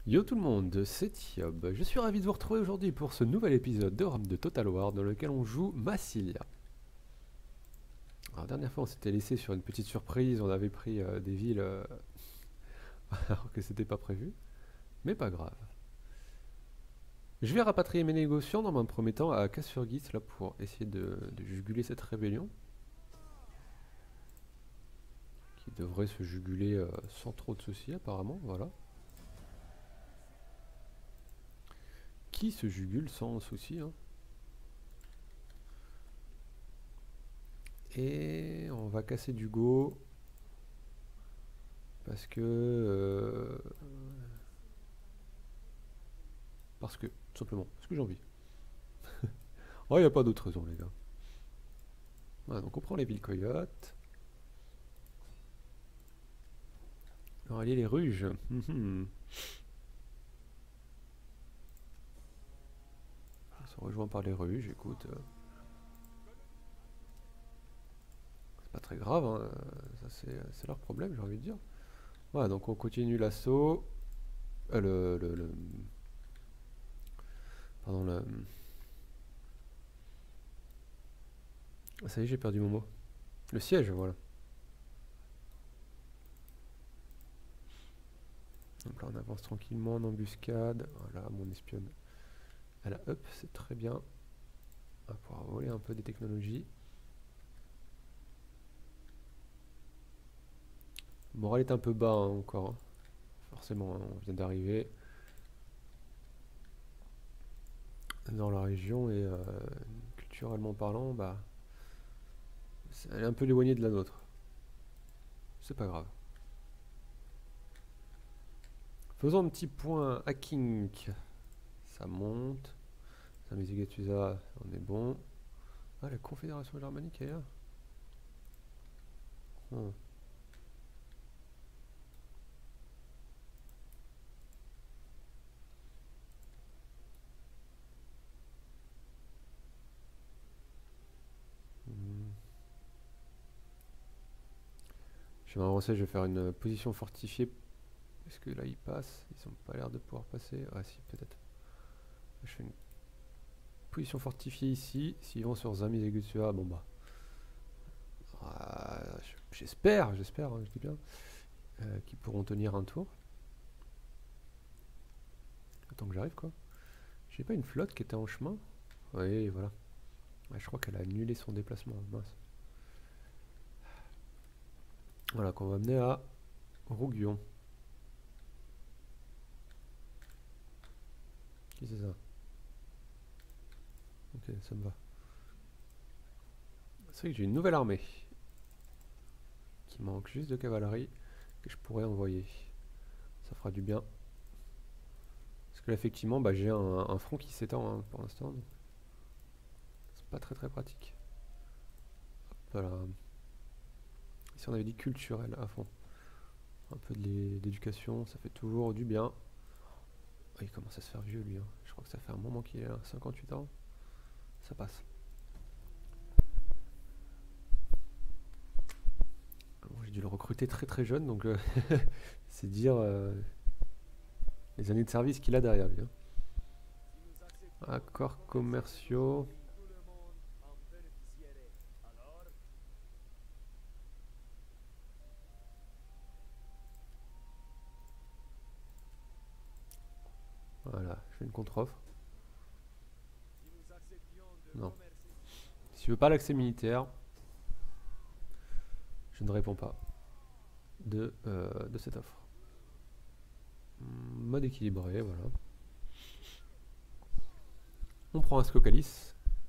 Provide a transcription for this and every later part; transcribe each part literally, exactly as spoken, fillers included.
Yo tout le monde, c'est Thiob. Je suis ravi de vous retrouver aujourd'hui pour ce nouvel épisode de ROM de Total War dans lequel on joue Massilia. Alors, la dernière fois on s'était laissé sur une petite surprise, on avait pris euh, des villes euh, alors que c'était pas prévu, mais pas grave. Je vais rapatrier mes négociants dans un premier temps à Kassurgis là pour essayer de, de juguler cette rébellion. Qui devrait se juguler euh, sans trop de soucis apparemment, voilà. Qui se jugule sans souci, hein. Et on va casser du go. Parce que... euh, parce que, tout simplement, parce que j'ai envie. Oh, il n'y a pas d'autre raison, les gars. Voilà, donc on prend les villes coyotes. Alors, allez, les ruges. Mhm. Ils sont rejoints par les ruges, écoute. euh, c'est pas très grave, hein, ça c'est c'est leur problème, j'ai envie de dire. Voilà, donc on continue l'assaut. Euh, le, le, le- Pardon, le... Ah, ça y est, j'ai perdu mon mot. Le siège, voilà. Donc là, on avance tranquillement en embuscade. Voilà, mon espionne. Elle a up, c'est très bien. On va pouvoir voler un peu des technologies. Le moral est un peu bas hein, encore. hein. Forcément, hein, on vient d'arriver dans la région et euh, culturellement parlant, bah, c'est- elle est un peu éloignée de la nôtre. C'est pas grave. Faisons un petit point hacking. Ça monte. Samizigatusa, on est bon. Ah, la Confédération germanique est là. Hmm. Hmm. Je vais m'avancer, je vais faire une position fortifiée. Est-ce que là ils passent? Ils ont pas l'air de pouvoir passer. Ah si, peut-être. Je fais une position fortifiée ici. S'ils vont sur Zamizigatusa, bon bah. Ah, j'espère, j'espère, hein, je dis bien, euh, qu'ils pourront tenir un tour. Attends que j'arrive quoi. J'ai pas une flotte qui était en chemin? Oui, voilà. Ouais, je crois qu'elle a annulé son déplacement, mince. Voilà, qu'on va amener à Rouguion. Qui c'est ça? Ok, ça me va. C'est vrai que j'ai une nouvelle armée. Qui manque juste de cavalerie que je pourrais envoyer. Ça fera du bien. Parce que là, effectivement, bah, j'ai un, un front qui s'étend hein, pour l'instant. C'est pas très très pratique. Voilà. Ici, on avait dit culturel à fond. Un peu d'éducation, ça fait toujours du bien. Oh, il commence à se faire vieux, lui. hein. Je crois que ça fait un moment qu'il est là. cinquante-huit ans. Ça passe. Bon, j'ai dû le recruter très très jeune, donc euh, c'est dire euh, les années de service qu'il a derrière lui. hein. Accords commerciaux. Voilà, je fais une contre-offre. Non. Si tu veux pas l'accès militaire, je ne réponds pas de, euh, de cette offre. Mode équilibré, voilà. On prend un Scocalis.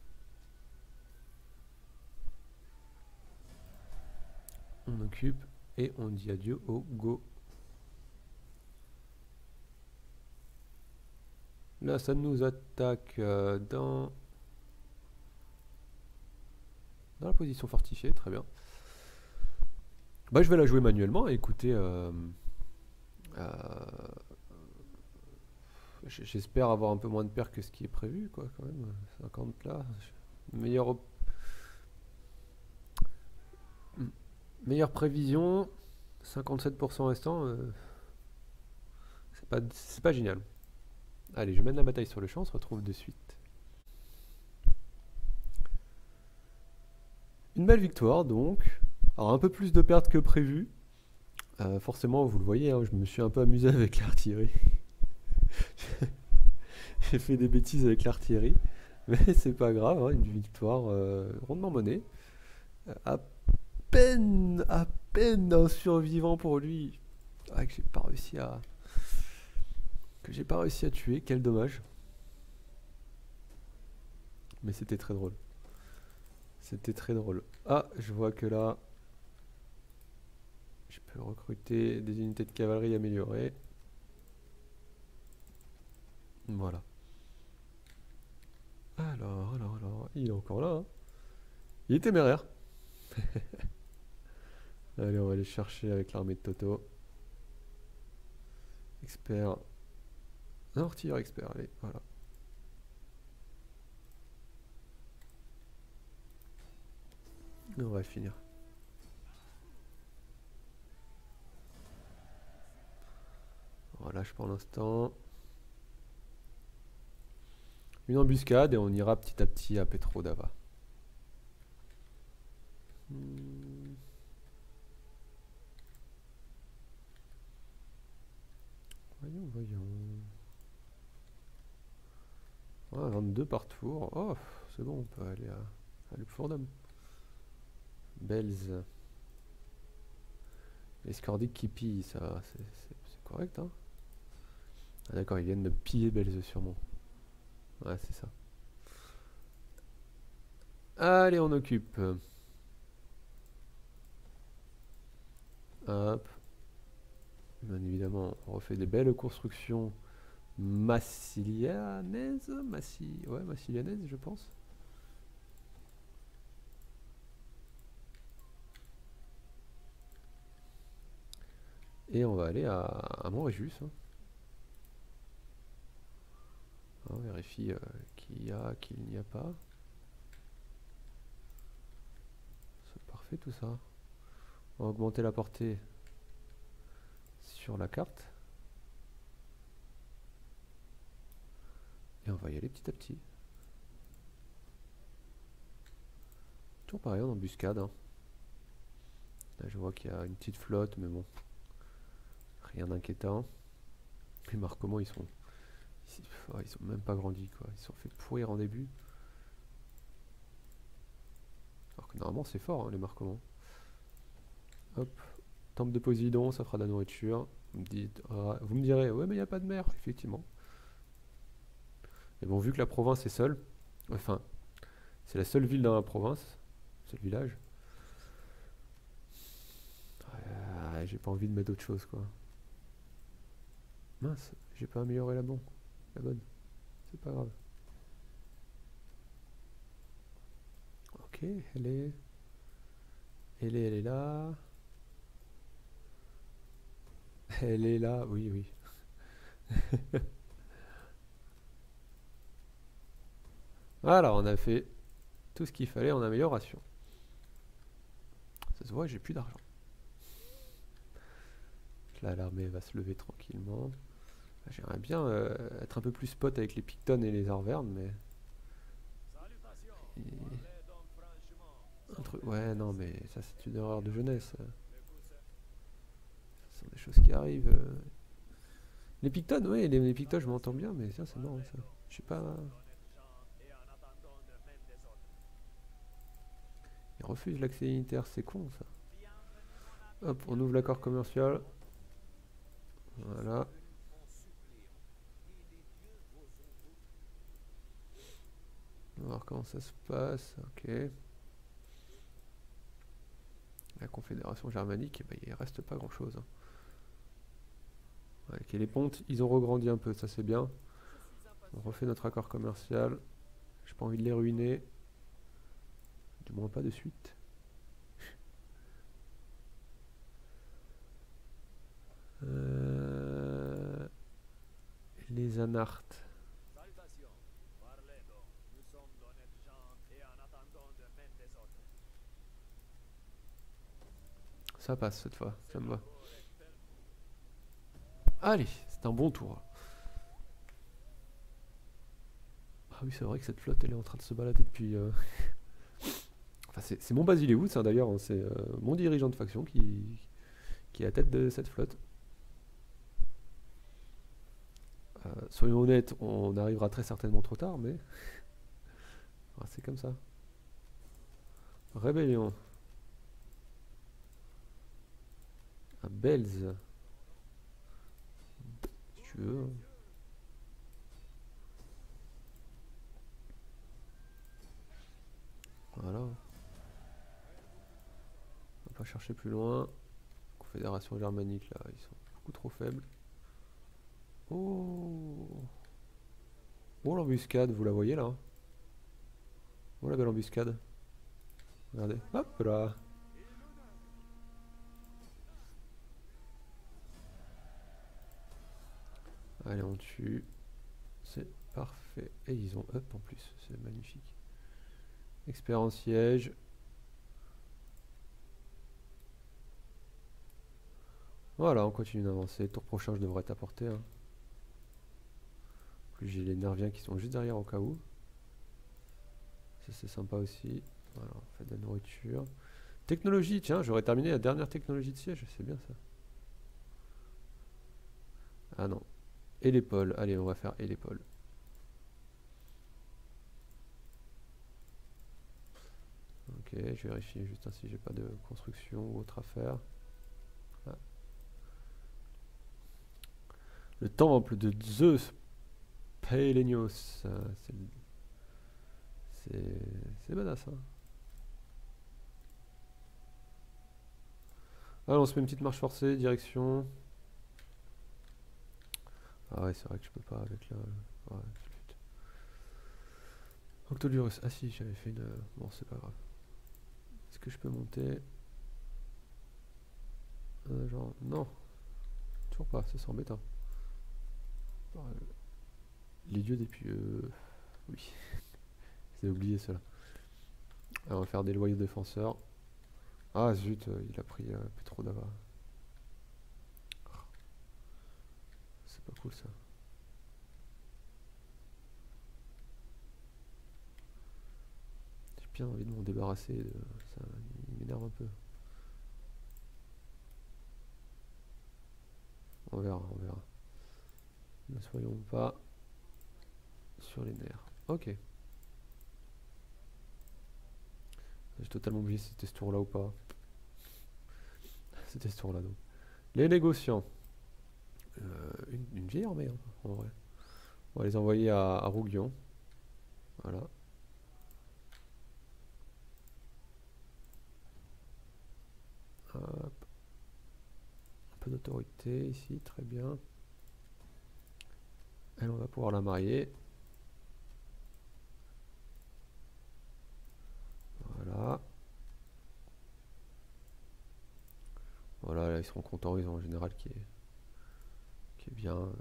On occupe et on dit adieu au go. Là, ça nous attaque euh, dans, dans la position fortifiée, très bien. Bah, je vais la jouer manuellement. Écoutez, euh, euh, j'espère avoir un peu moins de pertes que ce qui est prévu, quoi, quand même. cinquante là. Meilleure, op- meilleure prévision, cinquante-sept pour cent restant. euh, pas, c'est pas génial. Allez, je mène la bataille sur le champ, on se retrouve de suite. Une belle victoire donc. Alors un peu plus de pertes que prévu. Euh, forcément, vous le voyez, hein, je me suis un peu amusé avec l'artillerie. J'ai fait des bêtises avec l'artillerie. Mais c'est pas grave, hein, une victoire euh, rondement menée. Euh, à peine, à peine un survivant pour lui. Ah, que j'ai pas réussi à... Que j'ai pas réussi à tuer, quel dommage. Mais c'était très drôle. C'était très drôle. Ah, je vois que là... Je peux recruter des unités de cavalerie améliorées. Voilà. Alors, alors, alors... Il est encore là, hein. Il est téméraire. Allez, on va aller chercher avec l'armée de Toto. Expert. Un artilleur expert, allez, voilà. Et on va finir. On relâche pour l'instant. Une embuscade et on ira petit à petit à Petrodava. Hmm. Voyons, voyons. Ouais, vingt-deux par tour. Oh, c'est bon, on peut aller à, à Lupfordham. Belz. Les Scordiques qui pillent, ça va, c'est correct, hein. Ah d'accord, ils viennent de piller Belz sûrement. Ouais, c'est ça. Allez, on occupe. Hop. Bien évidemment, on refait des belles constructions massilianaises. Massi... Ouais, massilianaises, je pense. Et on va aller à, à Montréjus. Hein. On vérifie euh, qu'il y a, qu'il n'y a pas. C'est parfait tout ça. On va augmenter la portée sur la carte. Et on va y aller petit à petit. Toujours pareil en embuscade. Hein. Là je vois qu'il y a une petite flotte, mais bon. Rien d'inquiétant. Les Marcomands ils sont... Ils, ils sont même pas grandis quoi. Ils se sont fait pourrir en début. Alors que normalement c'est fort hein, les Marcomands. Hop. Temple de Poséidon, ça fera de la nourriture. Vous me, dites, ah, vous me direz, ouais mais il n'y a pas de mer, effectivement. Et bon, vu que la province est seule, enfin, c'est la seule ville dans la province, seul village. Euh, j'ai pas envie de mettre d'autre chose quoi. Mince, j'ai pas amélioré la bonne. La bonne. C'est pas grave. Ok, elle est... Elle est, elle est là. Elle est là, oui, oui. Voilà, on a fait tout ce qu'il fallait en amélioration. Ça se voit, j'ai plus d'argent. Là, l'armée va se lever tranquillement. J'aimerais bien euh, être un peu plus spot avec les Pictones et les Arvernes, mais... Et... Un truc... Ouais, non, mais ça c'est une erreur de jeunesse. Ce sont des choses qui arrivent. euh. Les Pictones, oui, les, les Pictones, je m'entends bien, mais ça c'est marrant ça. Je sais pas... Ils refusent l'accès unitaire, c'est con ça. Hop, on ouvre l'accord commercial. Voilà. On va voir comment ça se passe. Ok. La Confédération germanique, bah, il reste pas grand chose. Hein. Ouais, ok, les pontes, ils ont regrandi un peu, ça c'est bien. On refait notre accord commercial. J'ai pas envie de les ruiner. Du moins pas de suite. Euh... Les anartes. Ça passe cette fois, ça me va. Allez, c'est un bon tour. Ah oui, c'est vrai que cette flotte, elle est en train de se balader depuis... Euh... Enfin, c'est mon Basileus, hein, d'ailleurs. Hein, c'est euh, mon dirigeant de faction qui, qui est à la tête de cette flotte. Euh, soyons honnêtes, on arrivera très certainement trop tard, mais... Ah, c'est comme ça. Rébellion. À Belz. Si tu veux. Voilà. On va pas chercher plus loin. Confédération germanique, là, ils sont beaucoup trop faibles. Oh, oh l'embuscade, vous la voyez là? Oh la belle embuscade. Regardez, hop là. Allez, on tue. C'est parfait. Et ils ont up en plus, c'est magnifique. Expert en siège. Voilà, on continue d'avancer. Tour prochain, je devrais t'apporter. Hein. En plus, j'ai les Nerviens qui sont juste derrière au cas où. Ça, c'est sympa aussi. Voilà, on fait de la nourriture. Technologie, tiens, j'aurais terminé la dernière technologie de siège, c'est bien ça. Ah non. Et l'épaule, allez, on va faire et l'épaule. Ok, je vérifie juste si j'ai pas de construction ou autre à faire. Ah. Le temple de Zeus Paelenios, c'est badass. Hein. Alors on se met une petite marche forcée, direction. Ah ouais, c'est vrai que je peux pas avec la... Ouais, Octolurus, ah si, j'avais fait une... Bon, c'est pas grave. Est-ce que je peux monter euh, genre, non. Toujours pas, ça c'est embêtant. Les dieux des puis euh... oui. J'ai oublié cela. Alors, on va faire des loyaux défenseurs. Ah zut, euh, il a pris euh, plus trop d'ava. C'est pas cool ça. J'ai bien envie de m'en débarrasser. De... Ça, il m'énerve un peu. On verra, on verra. Ne soyons pas sur les nerfs. Ok. J'ai totalement oublié si c'était ce tour là ou pas. C'était ce tour là donc. Les négociants. Euh, une, une vieille armée hein, en vrai. On va les envoyer à, à Rouguion. Voilà. Hop. Un peu d'autorité ici, très bien. Elle, on va pouvoir la marier. Voilà. Voilà, là, ils seront contents, ils ont un général qui est, qui est bien. Euh...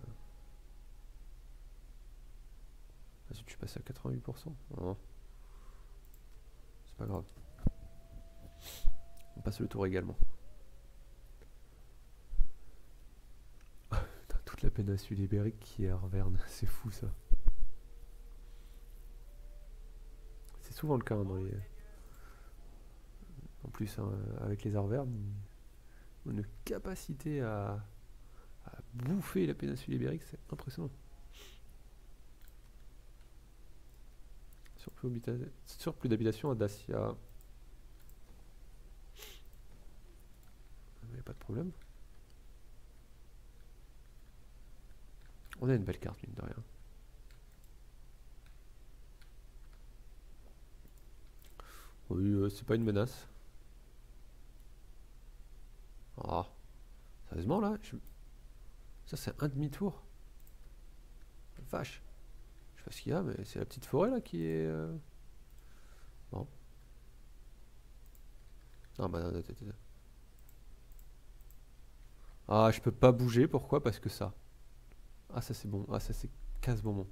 Ah, je suis passé à quatre-vingt-huit pour cent. Non. C'est pas grave. On passe le tour également. Toute la péninsule ibérique qui est à Arverne, c'est fou ça. C'est souvent le cas hein, dans les... En plus, hein, avec les Arvernes, ils ont une capacité à, à bouffer la péninsule ibérique, c'est impressionnant. Surplus d'habitation à Dacia. Mais pas de problème. On a une belle carte, mine de rien. Oui, euh, c'est pas une menace. Ah, sérieusement là je... Ça c'est un demi-tour. Vache. Je sais pas ce qu'il y a, mais c'est la petite forêt là qui est... Euh... Bon. Non, bah non, non, non, non. Ah, je peux pas bouger, pourquoi? Parce que ça. Ah, ça c'est bon. Ah, ça c'est quinze moments.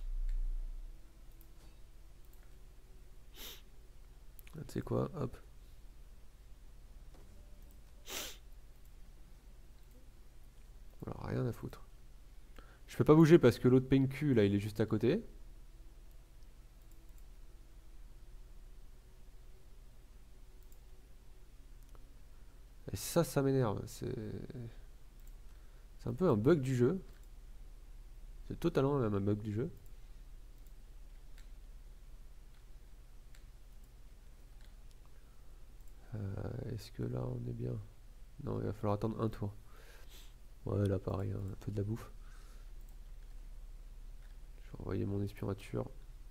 Ah, tu sais quoi? Hop. Voilà, rien à foutre. Je peux pas bouger parce que l'autre Penku là il est juste à côté. Et ça, ça m'énerve. C'est c'est un peu un bug du jeu. C'est totalement même un bug du jeu. Euh, Est-ce que là on est bien? Non, il va falloir attendre un tour. Ouais, là pareil, hein, un peu de la bouffe. Je vais envoyer mon espion-nature.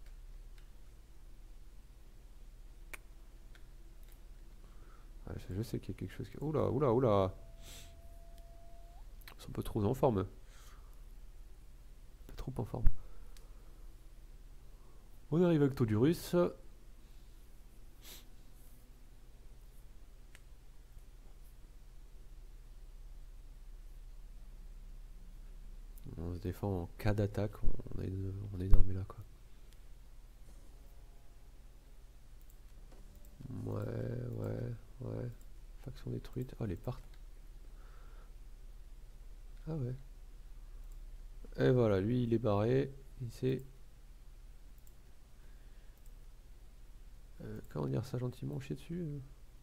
Ah, je, je sais qu'il y a quelque chose qui... Oula, oula, oula. Ils sont un peu trop en forme. Un peu trop en forme. On arrive avec Todurus. On se défend en cas d'attaque. On, est, on est énorme là quoi. Ouais, ouais, ouais. Faction détruite. Oh, les parts. Ah ouais. Et voilà, lui il est barré. Il s'est... Euh, comment dire ça gentiment, chier dessus euh.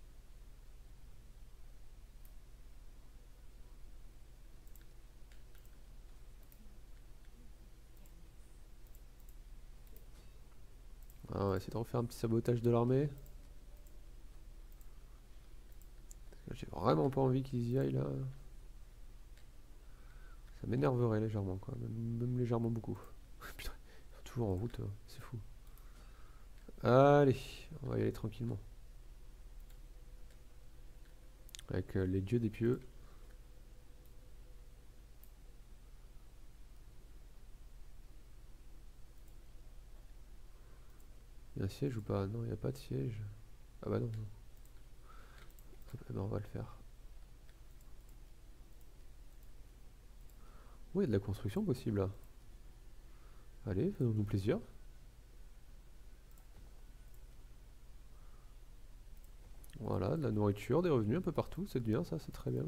Ah, on va essayer de refaire un petit sabotage de l'armée. J'ai vraiment pas envie qu'ils y aillent là. Ça m'énerverait légèrement quoi, même, même légèrement beaucoup. Putain, ils sont toujours en route, hein. C'est fou. Allez, on va y aller tranquillement. Avec euh, les dieux des pieux. Il y a un siège ou pas? Non, il n'y a pas de siège. Ah bah non. Eh ben on va le faire. Oui, il y a de la construction possible là. Allez, faisons-nous plaisir. Voilà, de la nourriture, des revenus un peu partout, c'est bien ça, c'est très bien.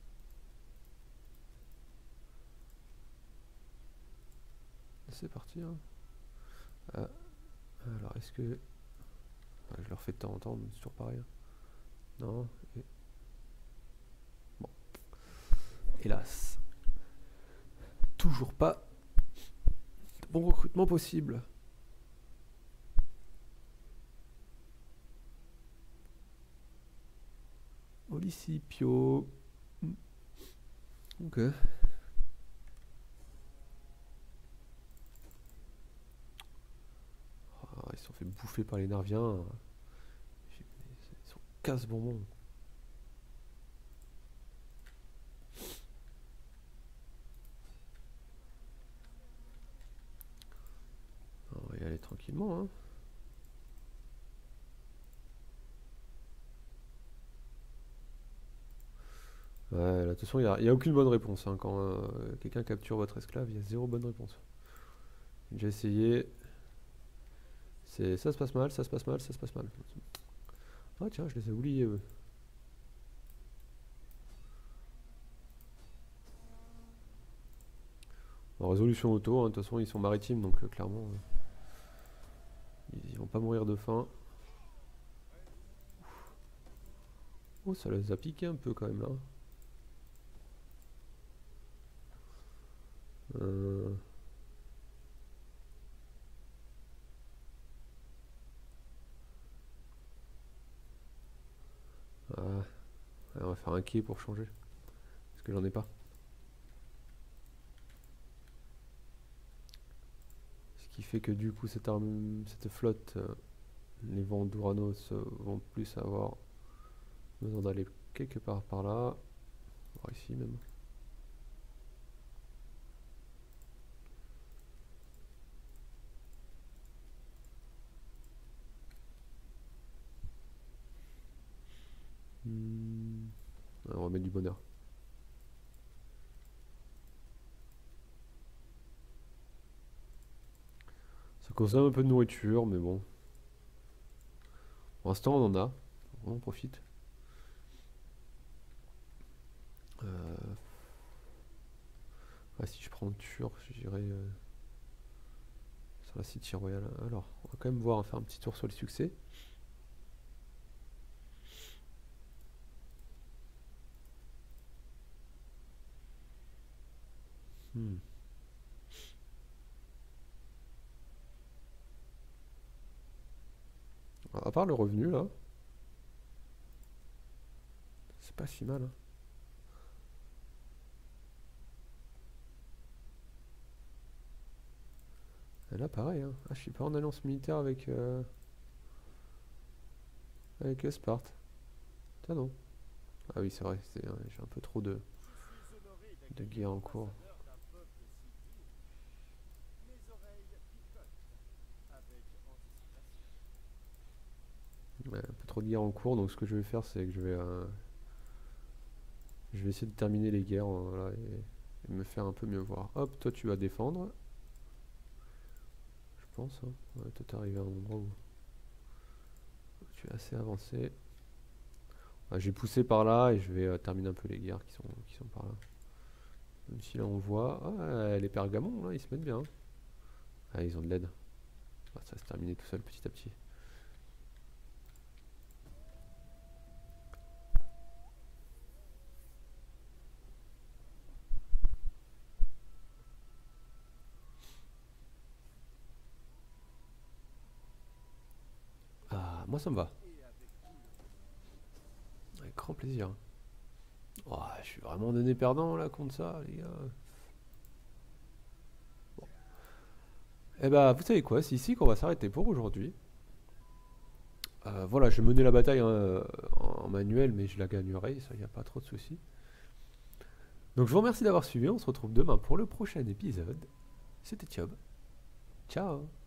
C'est parti. Hein. Ah, alors, est-ce que... Ah, je leur fais de temps en temps, mais c'est toujours pareil. Hein. Non. Et... Bon. Hélas. Toujours pas de bon recrutement possible. Olicipio. Ok. Ah, ils se sont fait bouffer par les Narviens. Ils sont casse-bonbons. On va y aller tranquillement. Hein. Ouais, là, de toute façon, il n'y a, a aucune bonne réponse. Hein. Quand euh, quelqu'un capture votre esclave, il y a zéro bonne réponse. J'ai essayé. C'est ça se passe mal, ça se passe mal, ça se passe mal. Ah tiens, je les ai oubliés. Eux. En résolution auto, hein, de toute façon, ils sont maritimes, donc euh, clairement, euh, ils, ils vont pas mourir de faim. Oh, ça les a piqué un peu quand même là. Euh... Ah. Ouais, on va faire un quai pour changer. Parce que j'en ai pas. Ce qui fait que du coup, cette, arme, cette flotte, euh, les vents d'Uranos euh, vont plus avoir besoin d'aller quelque part par là. Voir ici même. Hmm. Ouais, on va mettre du bonheur. Ça consomme un peu de nourriture, mais bon. Pour l'instant, on en a. On en profite. Euh... Ah, si je prends Tur, j'irai euh, sur la City Royale. Alors, on va quand même voir, faire un petit tour sur les succès. Hmm. À part le revenu, là, c'est pas si mal, hein. Et là, pareil, hein. Ah, je suis pas en alliance militaire avec, euh, avec euh, Sparte. Tiens, non. Ah oui, c'est vrai, c'est, euh, j'ai un peu trop de, de guerre en cours. Ouais, un peu trop de guerre en cours, donc ce que je vais faire, c'est que je vais, euh, je vais essayer de terminer les guerres, euh, voilà, et, et me faire un peu mieux voir. Hop, toi tu vas défendre, je pense, hein. Ouais, toi t'es arrivé à un endroit où tu es assez avancé. Ouais, j'ai poussé par là et je vais euh, terminer un peu les guerres qui sont, qui sont par là. Même si là on voit, ah, les Pergamons, là, ils se mettent bien, hein. Ah, ils ont de l'aide. Ah, ça va se terminer tout seul petit à petit. Ah, moi ça me va. Avec grand plaisir. Oh, je suis vraiment donné perdant là contre ça, les gars. Bon. Eh bah, vous savez quoi, c'est ici qu'on va s'arrêter pour aujourd'hui. Euh, voilà, je menais la bataille, hein, euh, en manuel, mais je la gagnerai, ça y a pas trop de soucis. Donc je vous remercie d'avoir suivi, on se retrouve demain pour le prochain épisode. C'était Thiob. Ciao.